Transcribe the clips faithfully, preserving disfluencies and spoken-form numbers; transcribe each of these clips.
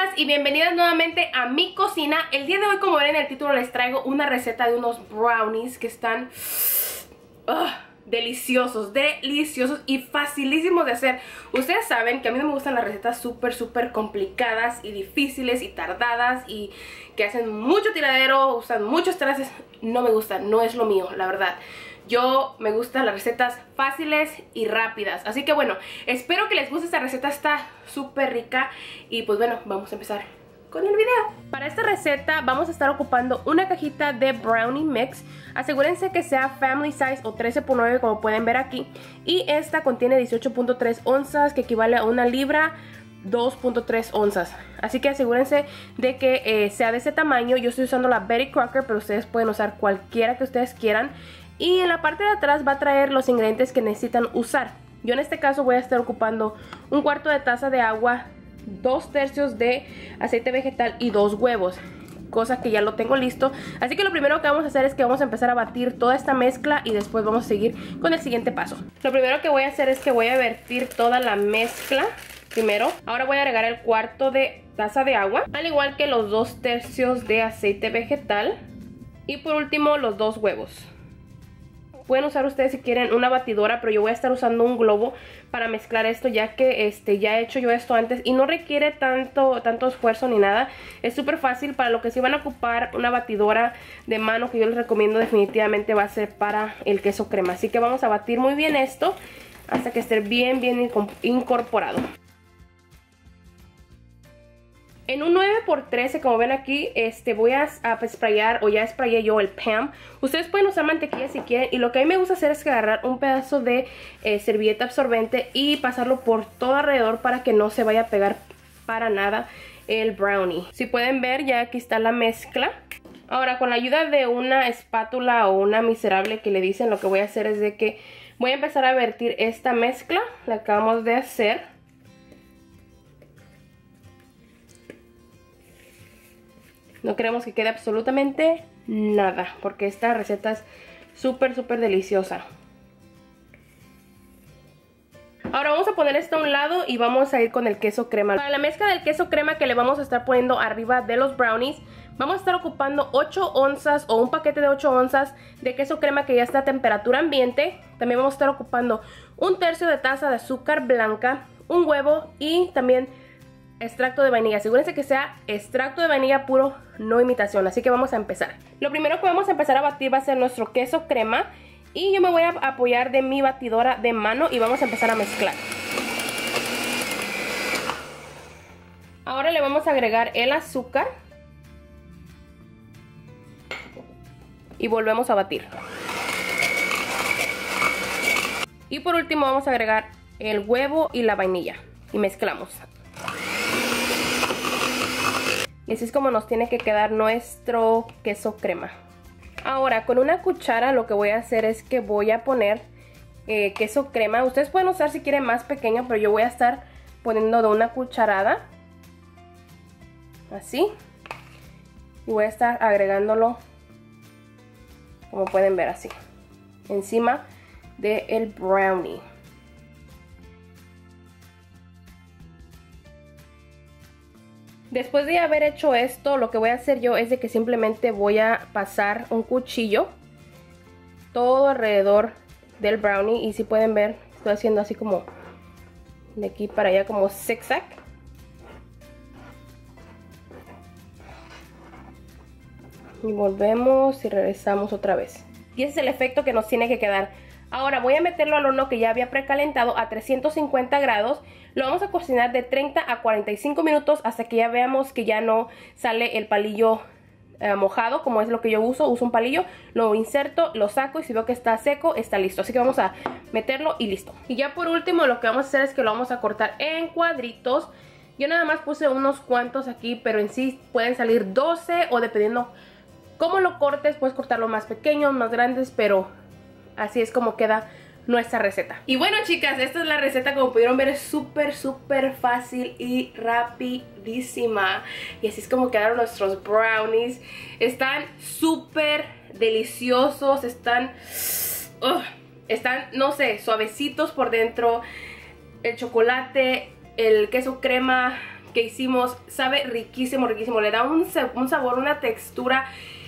chicas y bienvenidas nuevamente a mi cocina. El día de hoy, como ven en el título, les traigo una receta de unos brownies que están uh, deliciosos, deliciosos y facilísimos de hacer. Ustedes saben que a mí no me gustan las recetas súper, súper complicadas y difíciles y tardadas y que hacen mucho tiradero, usan muchos trastes. No me gusta, no es lo mío, la verdad. Yo me gustan las recetas fáciles y rápidas. Así que bueno, espero que les guste esta receta. Está súper rica. Y pues bueno, vamos a empezar con el video. Para esta receta vamos a estar ocupando una cajita de brownie mix. Asegúrense que sea family size o trece por nueve, como pueden ver aquí. Y esta contiene dieciocho punto tres onzas, que equivale a una libra, dos punto tres onzas. Así que asegúrense de que eh, sea de ese tamaño. Yo estoy usando la Betty Crocker, pero ustedes pueden usar cualquiera que ustedes quieran. Y en la parte de atrás va a traer los ingredientes que necesitan usar. Yo en este caso voy a estar ocupando un cuarto de taza de agua, dos tercios de aceite vegetal y dos huevos, cosa que ya lo tengo listo. Así que lo primero que vamos a hacer es que vamos a empezar a batir toda esta mezcla y después vamos a seguir con el siguiente paso. Lo primero que voy a hacer es que voy a vertir toda la mezcla primero. Ahora voy a agregar el cuarto de taza de agua, al igual que los dos tercios de aceite vegetal y por último los dos huevos. Pueden usar ustedes si quieren una batidora, pero yo voy a estar usando un globo para mezclar esto, ya que este, ya he hecho yo esto antes y no requiere tanto, tanto esfuerzo ni nada. Es súper fácil. Para lo que sí van a ocupar una batidora de mano, que yo les recomiendo definitivamente, va a ser para el queso crema. Así que vamos a batir muy bien esto hasta que esté bien, bien incorporado. En un nueve por trece, como ven aquí, este, voy a, a sprayar, o ya sprayé yo el P A M. Ustedes pueden usar mantequilla si quieren. Y lo que a mí me gusta hacer es que agarrar un pedazo de eh, servilleta absorbente y pasarlo por todo alrededor para que no se vaya a pegar para nada el brownie. Si pueden ver, ya aquí está la mezcla. Ahora, con la ayuda de una espátula o una miserable que le dicen, lo que voy a hacer es de que voy a empezar a vertir esta mezcla. La acabamos de hacer. No queremos que quede absolutamente nada, porque esta receta es súper, súper deliciosa. Ahora vamos a poner esto a un lado y vamos a ir con el queso crema. Para la mezcla del queso crema que le vamos a estar poniendo arriba de los brownies, vamos a estar ocupando ocho onzas o un paquete de ocho onzas de queso crema que ya está a temperatura ambiente. También vamos a estar ocupando un tercio de taza de azúcar blanca, un huevo y también extracto de vainilla. Asegúrense que sea extracto de vainilla puro, no imitación. Así que vamos a empezar. Lo primero que vamos a empezar a batir va a ser nuestro queso crema. Y yo me voy a apoyar de mi batidora de mano y vamos a empezar a mezclar. Ahora le vamos a agregar el azúcar. Y volvemos a batir. Y por último vamos a agregar el huevo y la vainilla. Y mezclamos. Y así es como nos tiene que quedar nuestro queso crema. Ahora, con una cuchara lo que voy a hacer es que voy a poner eh, queso crema. Ustedes pueden usar si quieren más pequeño, pero yo voy a estar poniendo de una cucharada. Así. Y voy a estar agregándolo, como pueden ver, así. Encima del brownie. Después de haber hecho esto, lo que voy a hacer yo es de que simplemente voy a pasar un cuchillo todo alrededor del brownie. Y si pueden ver, estoy haciendo así como de aquí para allá, como zigzag. Y volvemos y regresamos otra vez. Y ese es el efecto que nos tiene que quedar. Ahora voy a meterlo al horno que ya había precalentado a trescientos cincuenta grados. Lo vamos a cocinar de treinta a cuarenta y cinco minutos hasta que ya veamos que ya no sale el palillo eh, mojado, como es lo que yo uso. Uso un palillo, lo inserto, lo saco y si veo que está seco, está listo. Así que vamos a meterlo y listo. Y ya por último lo que vamos a hacer es que lo vamos a cortar en cuadritos. Yo nada más puse unos cuantos aquí, pero en sí pueden salir doce o dependiendo cómo lo cortes, puedes cortarlo más pequeños, más grandes, pero así es como queda nuestra receta. Y bueno, chicas, esta es la receta. Como pudieron ver, es súper, súper fácil y rapidísima. Y así es como quedaron nuestros brownies. Están súper deliciosos. Están, uh, están, no sé, suavecitos por dentro. El chocolate, el queso crema, que hicimos. Sabe riquísimo, riquísimo. Le da un, un sabor, una textura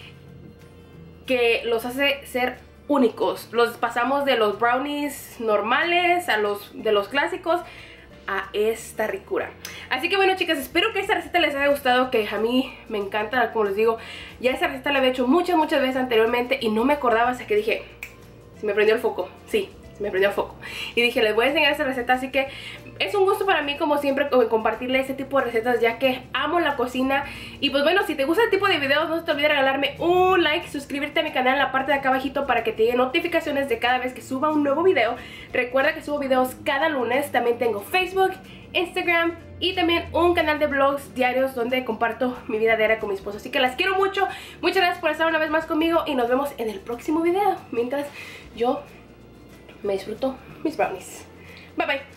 que los hace ser únicos. Los pasamos de los brownies normales a los de los clásicos a esta ricura. Así que bueno, chicas, espero que esta receta les haya gustado, que a mí me encanta. Como les digo, ya esta receta la había hecho muchas, muchas veces anteriormente y no me acordaba hasta que dije, se me prendió el foco. Sí, se me prendió el foco. Y dije, les voy a enseñar esta receta, así que es un gusto para mí, como siempre, compartirle este tipo de recetas, ya que amo la cocina. Y pues bueno, si te gusta este tipo de videos, no se te olvide regalarme un like, suscribirte a mi canal en la parte de acá abajito para que te lleguen notificaciones de cada vez que suba un nuevo video. Recuerda que subo videos cada lunes. También tengo Facebook, Instagram y también un canal de vlogs diarios donde comparto mi vida diaria con mi esposo. Así que las quiero mucho. Muchas gracias por estar una vez más conmigo y nos vemos en el próximo video. Mientras yo me disfruto mis brownies. Bye bye.